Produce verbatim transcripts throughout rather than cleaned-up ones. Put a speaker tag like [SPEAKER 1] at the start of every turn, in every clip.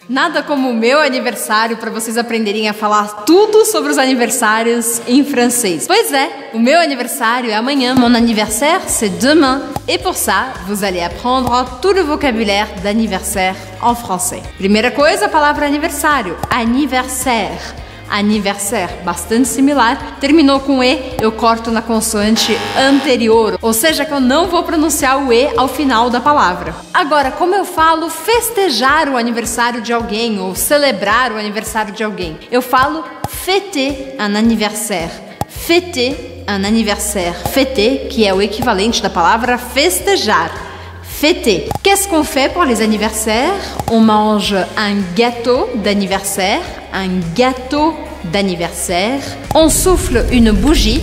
[SPEAKER 1] Nada como o meu aniversário para vocês aprenderem a falar tudo sobre os aniversários em francês. Pois é, o meu aniversário é amanhã. Mon anniversaire, c'est demain. Et pour ça, vous allez apprendre tout le vocabulaire d'anniversaire en français. Primeira coisa, a palavra aniversário. Anniversaire. Anniversaire, bastante similar. Terminou com E, eu corto na consoante anterior. Ou seja, que eu não vou pronunciar o E ao final da palavra. Agora, como eu falo festejar o aniversário de alguém ou celebrar o aniversário de alguém? Eu falo fêter un anniversaire. Fêter un anniversaire. Fêter, que é o equivalente da palavra festejar. Fêter. Qu'est-ce qu'on fait pour les anniversaires? On mange un gâteau d'anniversaire, un gâteau d'anniversaire. On souffle une bougie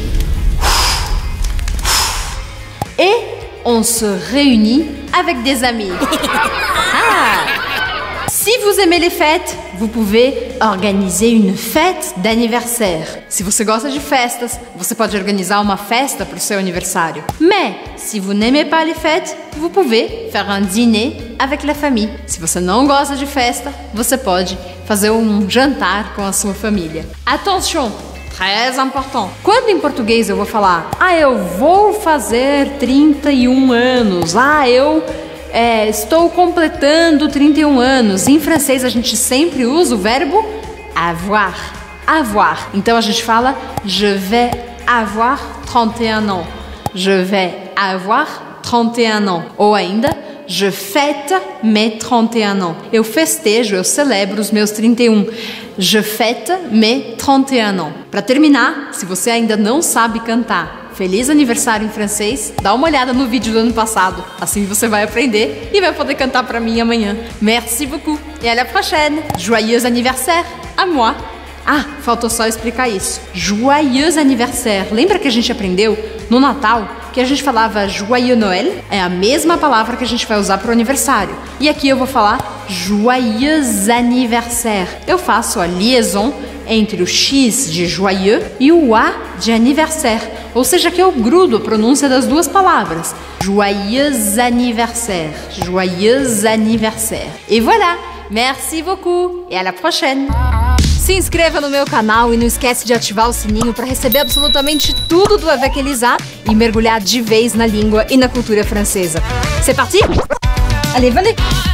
[SPEAKER 1] et on se réunit avec des amis. Ah! Si vous aimez les fêtes, vous pouvez organiser une fête d'anniversaire. Se você gosta de festas, você pode organizar uma festa para o seu aniversário. Mais, si vous n'aimez pas les fêtes, vous pouvez faire un dîner avec la famille. Se você não gosta de festa, você pode fazer um jantar com a sua família. Attention! Très important. Quando em português eu vou falar, ah, eu vou fazer trinta e um anos, ah, eu... É, estou completando trinta e um anos. Em francês a gente sempre usa o verbo avoir. Avoir. Então a gente fala je vais avoir trente et un ans. Je vais avoir trente et un ans. Ou ainda je fête mes trente et un ans. Eu festejo, eu celebro os meus trinta e um. Je fête mes trente et un ans. Para terminar, se você ainda não sabe cantar Feliz aniversário em francês, dá uma olhada no vídeo do ano passado. Assim você vai aprender e vai poder cantar pra mim amanhã. Merci beaucoup et à la prochaine. Joyeux anniversaire à moi. Ah, faltou só explicar isso. Joyeux anniversaire. Lembra que a gente aprendeu no Natal que a gente falava Joyeux Noël? É a mesma palavra que a gente vai usar pro aniversário. E aqui eu vou falar Joyeux anniversaire. Eu faço a liaison entre o X de joyeux e o A de anniversaire. Ou seja, que eu grudo a pronúncia das duas palavras. Joyeux anniversaire. Joyeux anniversaire. Et voilà. Merci beaucoup. Et à la prochaine. Se inscreva no meu canal e não esquece de ativar o sininho para receber absolutamente tudo do Avec Elisa e mergulhar de vez na língua e na cultura francesa. C'est parti? Allez, venez!